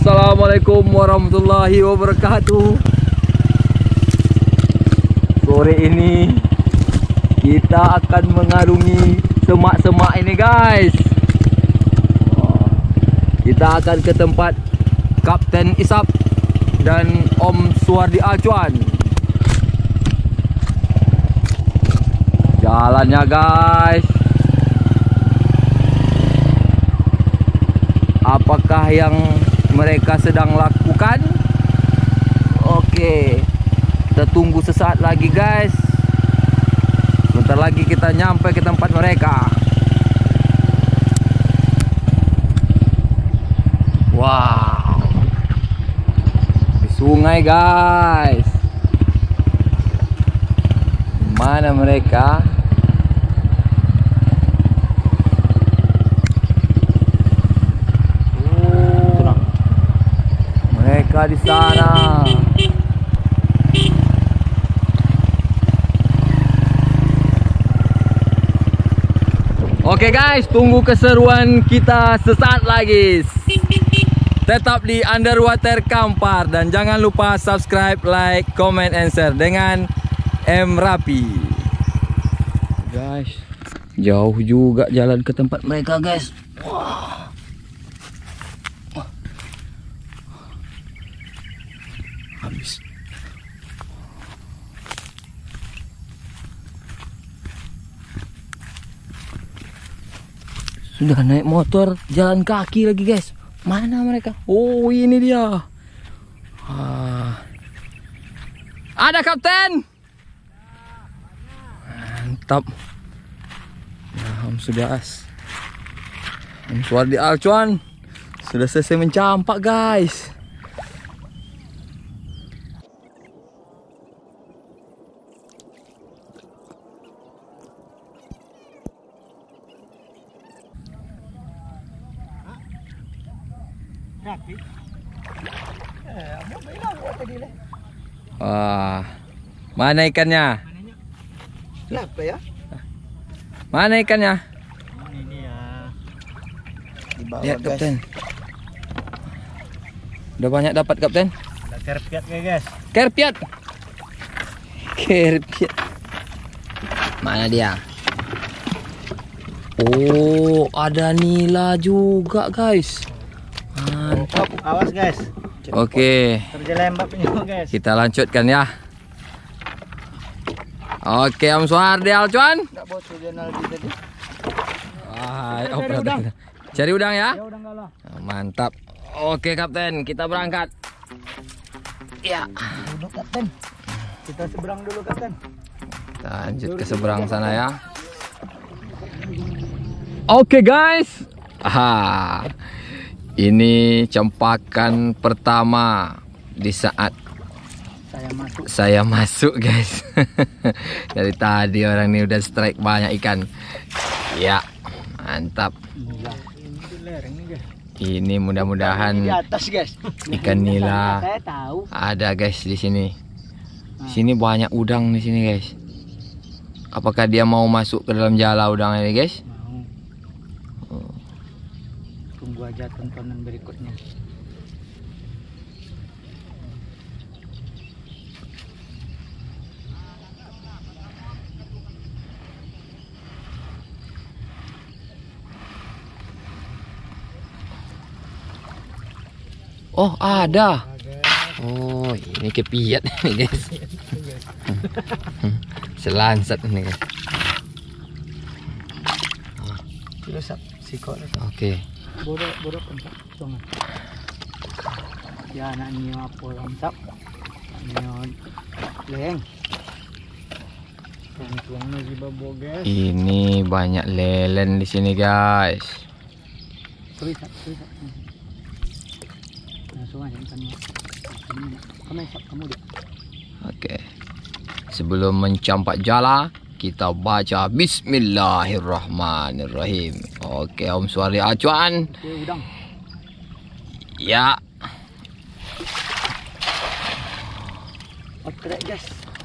Assalamualaikum warahmatullahi wabarakatuh. Sore ini kita akan mengarungi semak-semak ini guys. Kita akan ke tempat Kapten Isap dan Om Suwardi Acuan. Jalannya guys, apakah yang mereka sedang lakukan? Oke, kita tunggu sesaat lagi guys. Bentar lagi kita nyampe ke tempat mereka. Wow, di sungai guys. Mana mereka? Mereka di sana. Oke guys, tunggu keseruan kita sesaat lagi. Tetap di Underwater Kampar dan jangan lupa subscribe, like, comment, and share dengan M Rapi. Guys, jauh juga jalan ke tempat mereka guys. Wah. Habis. Sudah naik motor, jalan kaki lagi guys. Mana mereka? Oh, ini dia. Ada kapten. Mantap. Nah, Om Suwardi Acuan sudah selesai mencampak guys. Wah, mana ikannya? Kenapa ya? Mana ikannya? Ini dia. Di bawah Ya, guys. kapten. Udah banyak dapat kapten? Ada kerpiat guys. Kerpiat. Kerpiat. Mana dia? Oh, ada nila juga guys. Mantap. Awas guys. Oke, Terjelembab ini guys. kita lanjutkan ya. Oke, Om Suwardi Acuan. Enggak bocor jurnal di tadi. Cari udang ya. Ya udah enggak lah. Mantap. Oke, kapten, kita berangkat. Ya. Duduk kapten. Kita seberang dulu kapten. Kita lanjut ke seberang sana ya. Oke guys. Aha. Ini cempakan pertama di saat saya masuk guys. Dari tadi orang ini udah strike banyak ikan. Ya, mantap. Ini mudah-mudahan Di atas guys. ikan nila Saya tahu. ada guys di sini. Di sini banyak udang di sini guys. Apakah dia mau masuk ke dalam jala udang ini guys? Mau. Tunggu aja tontonan berikutnya. Oh, ada. Oh, ini kepiat nih guys. Selansat nih guys. Terus sikok. Oke. Bodoh pentok. Ya anak ni apa lamsap. Ni leng. Tuangnya di bawah guys. Ini banyak lelen di sini guys. Tulis. Langsung aja ikan. Kamu dia. Oke. Sebelum mencampak jala, kita baca Bismillahirrahmanirrahim. Oke, Om Suwardi Acuan. Oke, udang. Ya. Oke, guys.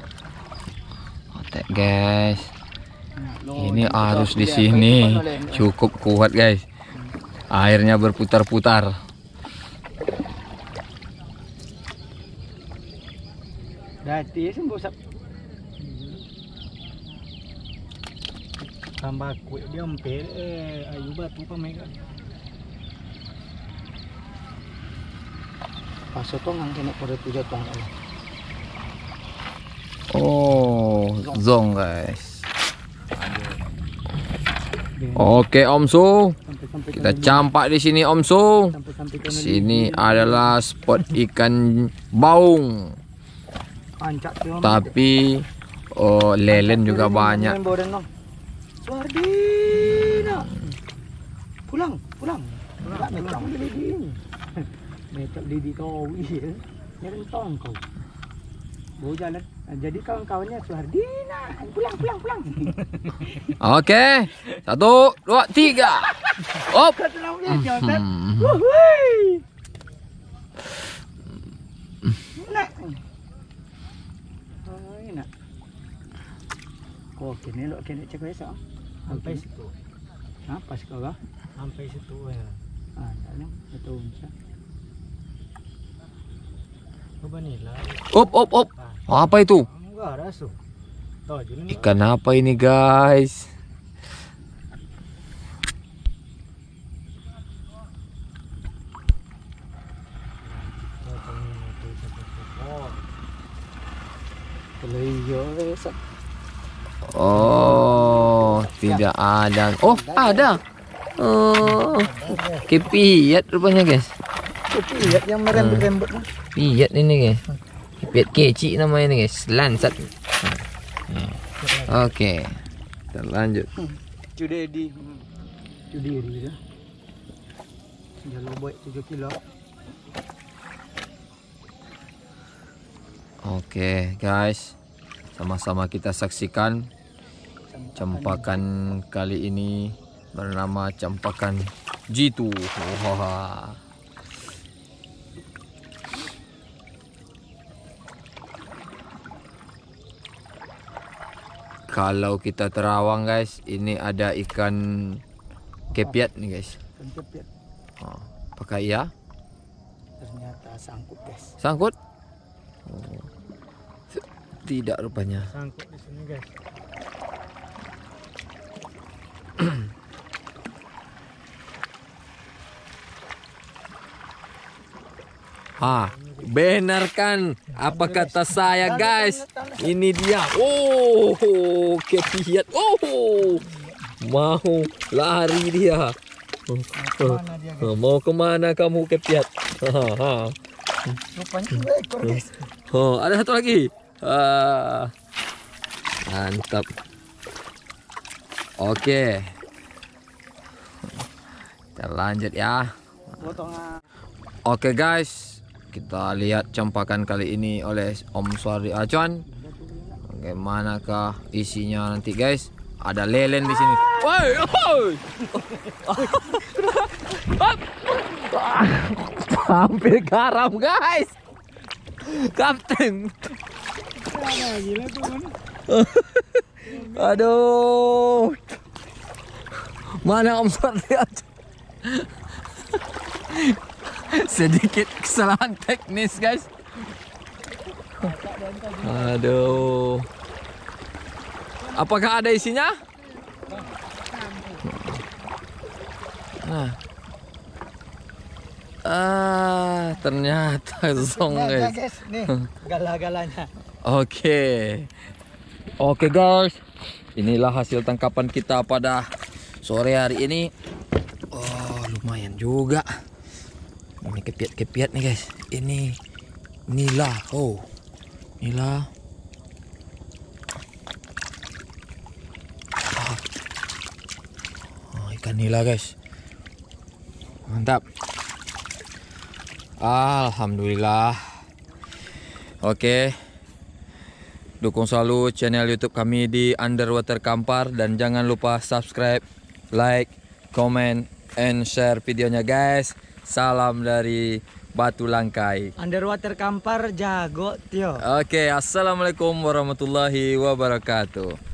Oke, guys. Ini arus di sini cukup kuat, guys. Airnya berputar-putar. Dati sembuh sap. Tambah kue dia empel ayu batu pa mai. Pasotong ang kena pada tu jatong Allah. Oh, zong guys. Oke Om Su, kita campak di sini Om Su. Sini adalah spot ikan baung. Tapi lelen juga banyak. Sardina. Pulang. Metok Didi kau iya. Nyerentong kau. Bawa jalan. Jadi kawan-kawannya Sardina. Pulang. Oke. 1, 2, 3. Op. Nak. Oh, kini lo kini cek besok. Sampai situ. Apa sih kau? Sampai situ ya. Ah, tanya betul bisa. Op. Apa itu? Enggak rasu. Ikan apa ini guys? Oh, tidak ada. Oh, ada. Oh, kepiat rupanya guys. Kepiat yang merembet-rembet. Piat ini guys. Kepiat kecil namanya ini guys. Lansat. Oke, kita lanjut. Cudedi dah. Jalan buat 7 kilo. Oke guys, sama-sama kita saksikan campakan kali ini bernama campakan jitu. Wah. Kalau kita terawang guys, ini ada ikan kepiat nih guys. Kepiat. Oh, pakai ya? Ternyata sangkut guys. Sangkut? Oh. Tidak rupanya. Sangkut di sini guys. Benarkan apa kata saya guys? Ini dia. Oh, kepiat. Oh, mau lari dia. Mau kemana kamu kepiat? Rupanya ekor guys. Oh, ada satu lagi. Mantap. Oke. Kita lanjut ya. Oke guys, kita lihat campakan kali ini oleh Om Suardi Acuan. Bagaimanakah isinya nanti guys? Ada lelen di sini. Woi, hampir garam guys. Kapten. Aduh. Mana Om Suardi Acuan? Sedikit kesalahan teknis guys. Aduh. Apakah ada isinya? Ternyata zong guys. Nih, gala-galanya. Oke guys, inilah hasil tangkapan kita pada sore hari ini. Oh, lumayan juga. Ini kepiat-kepiat nih guys. Ini nila. Oh, nila. Ikan nila guys. Mantap. Alhamdulillah. Oke. Dukung selalu channel YouTube kami di Underwater Kampar dan jangan lupa subscribe, like, comment, and share videonya guys. Salam dari Batu Langkai. Underwater Kampar jago, Tio. Oke, assalamualaikum warahmatullahi wabarakatuh.